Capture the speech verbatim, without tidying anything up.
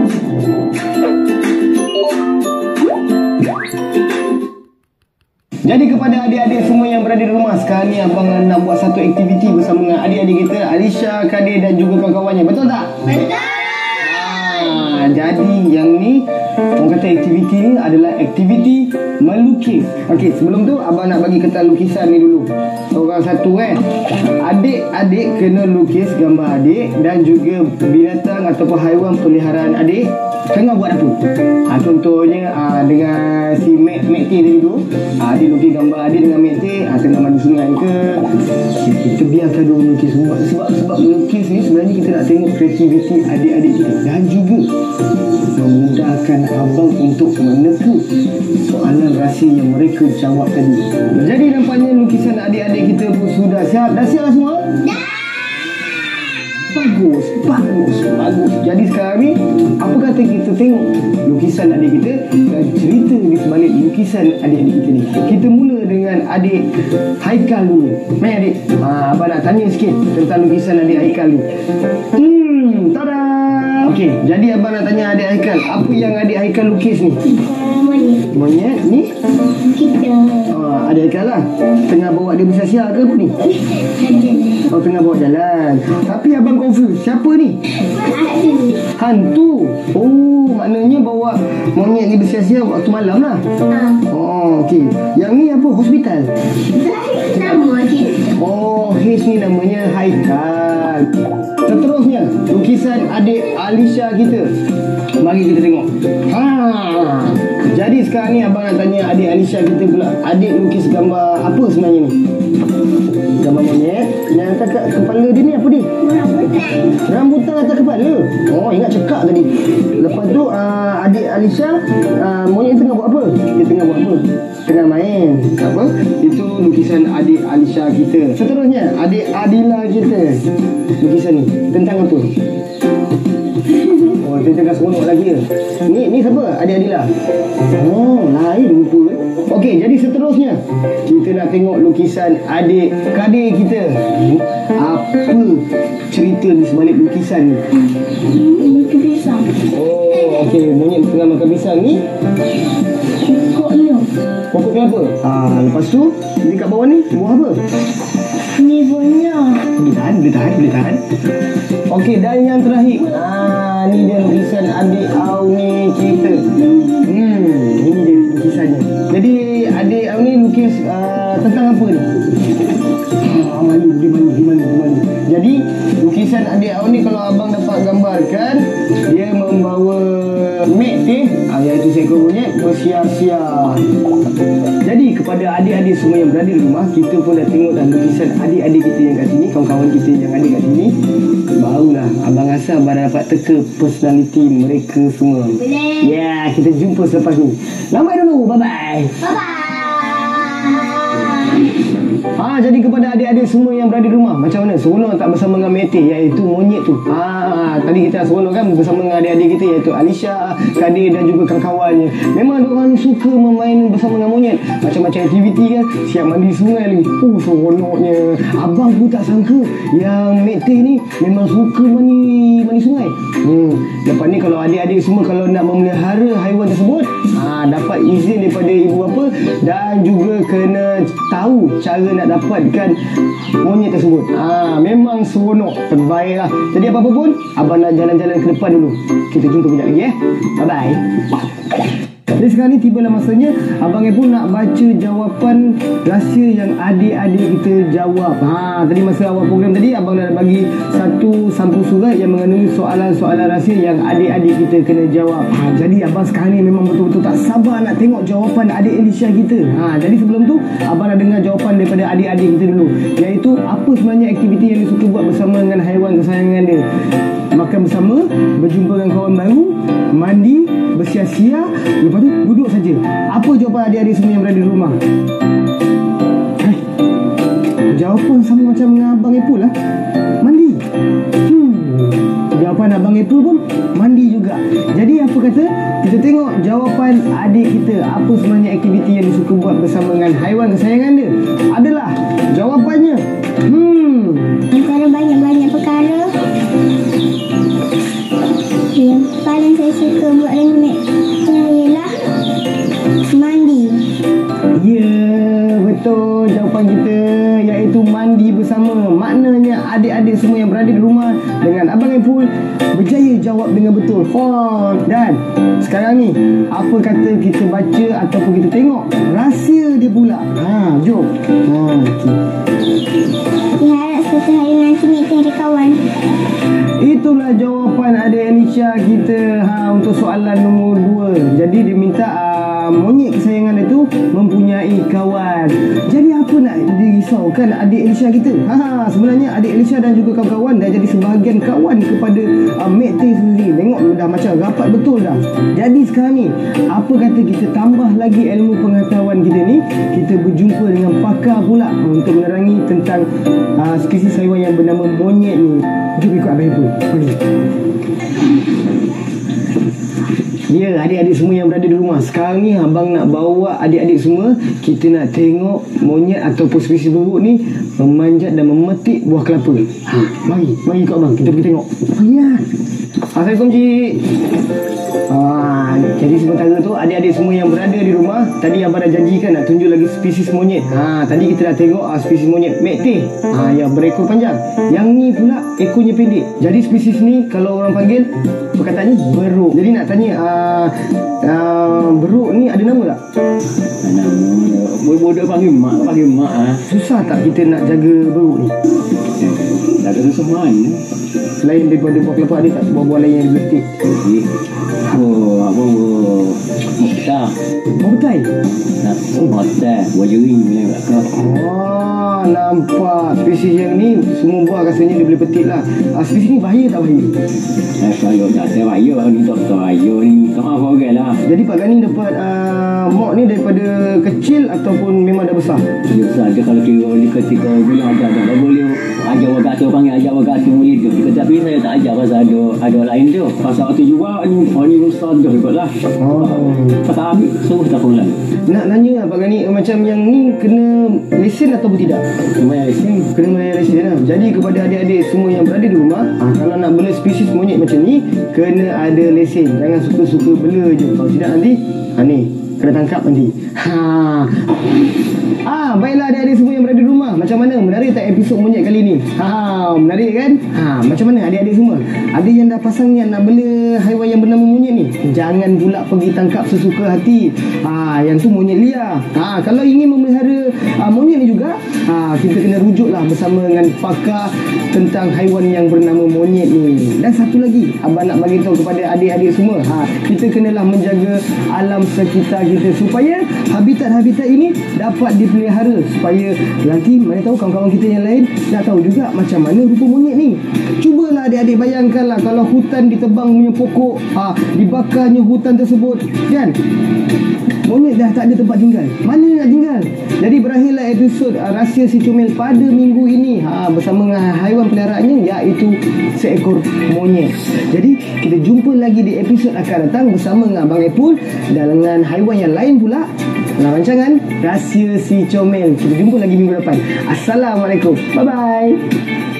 Jadi kepada adik-adik semua yang berada di rumah, sekarang ni abang nak buat satu aktiviti bersama dengan adik-adik kita, Alisha, Kadir dan juga kawan-kawannya. Betul tak? Betul. Ah, jadi yang ni orang kata aktiviti ni adalah aktiviti melukis. Okey, sebelum tu abang nak bagi ketan lukisan ni dulu. Orang satu eh. Adik-adik kena lukis gambar adik dan juga binatang ataupun haiwan peliharaan adik tengah buat apa. Ha, contohnya ha, dengan si Mek Mek T tadi tu, ha, adik lukis gambar adik dengan Mek T ha, tengah mandi sungai ke. Kita biarkan dia lukis sebab sebab sebab melukis ni sebenarnya kita nak tengok kreativiti adik-adik kita dan juga memudahkan abang untuk meneka soalan rahsia yang mereka jawab tadi. Jadi nampaknya lukisan adik-adik kita pun sudah siap. Dah siap lah semua? Dah. Bagus, bagus, bagus. Jadi sekarang ni, apa kata kita tengok lukisan adik kita dan cerita di sebalik lukisan adik-adik kita ni. Kita mula dengan adik Haikal dulu. Mai adik, ha, abang nak tanya sikit tentang lukisan adik Haikal ni. Hmm, tada! Okey, jadi abang nak tanya adik Haikal, apa yang adik Haikal lukis ni? Monyet. Monyet ni? Kita. Ha, adik Haikal lah. Tengah bawa dia bersia-sia ke apa ni? Oh, tengah bawa jalan. Tapi abang confused. Siapa ni? Hantu. Hantu. Oh, maknanya bawa monyet ni bersia-sia waktu malam lah. Ha. Oh, okey. Yang ni apa? Hospital? Nama kita. Oh, his ni namanya Haikal. Seterusnya, lukisan adik Alisha kita. Mari kita tengok. Ha. Jadi sekarang ni abang nak tanya adik Alisha kita pula. Adik lukis gambar apa sebenarnya ni? Gambar monyet. Yang kat kepala dia ni apa dia? Rambutan. Rambutan atas kepala. Oh, ingat cekak tadi. Lepas tu uh, adik Alisha uh, monyet tengah buat apa? Dia tengah buat apa? Tengah main. Apa? Itu lukisan adik Alisha kita. Seterusnya, adik Adila kita. Lukisan ni tentang apa? Oh, dia tengah seronok lagi ke? Ni ni siapa? Adik Adila. Oh, lain rupa eh. Okey, jadi seterusnya kita nak tengok lukisan adik Kadir kita. Apa cerita di sebalik lukisan ni? Makan pisang. Oh, okey, monyet tengah makan pisang ni. Pokoknya. Pokok ni apa? Ah, lepas tu dekat bawah ni buah apa? Ni punya. Boleh tahan, boleh tahan, boleh tahan. Okey, dan yang terakhir. Ah, ni dia lukisan adik Auni kita. Hmm, ini dia lukisannya. Jadi adik Auni lukis uh, tentang apa ni? Ah, malu, dia malu, dia malu, dia malu. Jadi lukisan adik Auni kalau abang dapat gambarkan, dia membawa Mek T, ah, iaitu seekor monyet bersia-sia. Jadi kepada adik-adik semua yang berada di rumah, kita pun dah tengok dah lukisan adik-adik kita yang kat sini, kawan-kawan kita yang ada kat sini. Barulah abang rasa abang dah dapat teka personality mereka semua. Boleh. Ya, yeah, kita jumpa selepas ni. Lambai dulu, bye-bye. Bye-bye. Ha, jadi kepada adik-adik semua yang berada di rumah, macam mana? Seronok tak bersama dengan Mek T, iaitu monyet tu? Ha, tadi kita seronok kan bersama dengan adik-adik kita, iaitu Alisha, Kadir dan juga kawan-kawannya. Memang diorang ni suka memain bersama dengan monyet. Macam-macam aktiviti kan, siap mandi sungai lagi. Oh, seronoknya. Abang pun tak sangka yang Mek T ni memang suka mandi mandi sungai. Hmm, lepas ni kalau adik-adik semua kalau nak memelihara haiwan tersebut, ha, dapat izin daripada ibu bapa dan juga kena tahu cara nak dapatkan monyet tersebut. Ha, memang seronok, terbaik lah. Jadi apa-apa pun, abang nak jalan-jalan ke depan dulu. Kita jumpa kejap lagi eh. Bye-bye. Jadi sekarang ni tibalah masanya abang pun nak baca jawapan rahsia yang adik-adik kita jawab. Ha, tadi masa awal program tadi abang dah bagi satu sampul surat yang mengandungi soalan-soalan rahsia yang adik-adik kita kena jawab. Ha, jadi abang sekarang ni memang betul-betul tak sabar nak tengok jawapan adik Alisha kita. Ha, jadi sebelum tu abang nak dengar jawapan daripada adik-adik kita dulu, iaitu apa sebenarnya aktiviti yang dia suka buat bersama dengan haiwan kesayangan dia. Makan bersama, berjumpa dengan kawan baru, mandi, bersia-sia, lepas tu duduk saja. Apa jawapan adik-adik semua yang berada di rumah? Eh, jawapan sama macam dengan Abang Epul lah. Mandi. Hmm, jawapan Abang Epul pun mandi juga. Jadi apa kata, kita tengok jawapan adik kita. Apa sebenarnya aktiviti yang dia suka buat bersama dengan haiwan kesayangan dia? Adalah jawapannya, Hmm Perkara banyak-banyak perkara yang paling yang saya suka buat dengan mek tu ialah mandi. Ya, betul jawapan kita, iaitu mandi bersama. Maknanya adik-adik semua yang berada di rumah dengan Abang Epul berjaya jawab dengan betul. Oh, dan sekarang ni apa kata kita baca ataupun kita tengok rahsia dia pula. Ha, jom. Ha, Saya harap suatu hari nanti mek tu ada kawan. itulah jawapan adik Alicia kita ha, untuk soalan nombor dua. Jadi dia minta uh, monyet kesayangan dia tu mempunyai kawan. Jadi apa nak dirisaukan adik Alicia kita? Ha, sebenarnya adik Alicia dan juga kawan-kawan dah jadi sebahagian kawan kepada uh, Mek Teh sendiri. Tengok dah macam rapat betul dah. Jadi sekarang ni apa kata kita tambah lagi ilmu pengetahuan kita ni, kita berjumpa dengan pakar pula untuk menerangi tentang uh, spesies haiwan yang bernama monyet ni. Jom ikut Abang Epul. Mari. Ya, adik-adik semua yang berada di rumah, sekarang ni abang nak bawa adik-adik semua, kita nak tengok monyet ataupun spesies buruk ni memanjat dan memetik buah kelapa. Ha, mari, mari ikut abang, kita pergi tengok. Mari lah. Assalamualaikum Cik. Ha, jadi sementara tu adik-adik semua yang berada di rumah, tadi abang dah janjikan nak tunjuk lagi spesies monyet. Ha, tadi kita dah tengok uh, spesies monyet Mek Teh. Ha, yang berekor panjang. Yang ni pula ekornya pendek. Jadi spesies ni kalau orang panggil perkataannya beruk. Jadi nak tanya uh, uh, beruk ni ada nama tak? Nama bodoh panggil mak, panggil mak ah. Susah tak kita nak jaga beruk ni? Dah kena semua ni. Selain daripada buah kelapa, ada tak buah-buah lain yang dibetik? Oh, apa oh, mukta. Buah betai? Nak mukta, buah jering boleh tak kau? Oh, nampak. Spesies yang ni semua buah rasanya dia boleh petik lah. Uh, spesies ni bahaya tak bahaya? Eh, kalau tak saya bahaya ni tak bahaya ni. Tak apa orang lah. Jadi Pak Gani dapat uh, mok ni daripada kecil ataupun memang dah besar? Dia saja kalau kira ni ketika dia ajar dah tak boleh ajar wagat tu panggil ajar wagat tu boleh tu. Tapi saya tak ajar pasal ada ada lain tu. Pasal waktu juga ni oh ni ustaz dah ikutlah. Oh. Pasal ambil suruh tak pulang. Nak nanya Pak Gani, macam yang ni kena lesen ataupun tidak? Cuma sini Kena bayar lesen lah. Jadi kepada adik-adik semua yang berada di rumah, ha, kalau nak bela spesies monyet macam ni, kena ada lesen. Jangan suka-suka bela je. Kalau tidak nanti, ha ni, kena tangkap nanti. Ha. Ah, baiklah adik-adik semua yang berada di rumah. Macam mana? Menarik tak episod monyet kali ni? Ha, menarik kan? Ha, macam mana adik-adik semua? Ada yang dah pasang niat nak bela haiwan yang bernama monyet ni? Jangan pula pergi tangkap sesuka hati. Ha, yang tu monyet liar. Ha, kalau ingin memelihara ha, monyet ni juga, ha, kita kena rujuklah bersama dengan pakar tentang haiwan yang bernama monyet ni. Dan satu lagi, abang nak bagi tahu kepada adik-adik semua, ha, kita kenalah menjaga alam sekitar kita supaya habitat-habitat ini dapat dipelihara, supaya nanti mana tahu kawan-kawan kita yang lain nak tahu juga macam mana rupa monyet ni. Cubalah adik-adik bayangkanlah kalau hutan ditebang punya pokok, ha, dibakarnya hutan tersebut, kan? Monyet dah tak ada tempat tinggal. Mana nak tinggal? Jadi berakhirlah episod uh, Rahsia Si Comel pada minggu ini, ha, bersama dengan haiwan peliharaannya, iaitu seekor monyet. Jadi kita jumpa lagi di episod akan datang bersama dengan Abang Epul dan dengan haiwan yang lain pula dalam rancangan Rahsia Si Comel. Kita jumpa lagi minggu depan. Assalamualaikum. Bye-bye.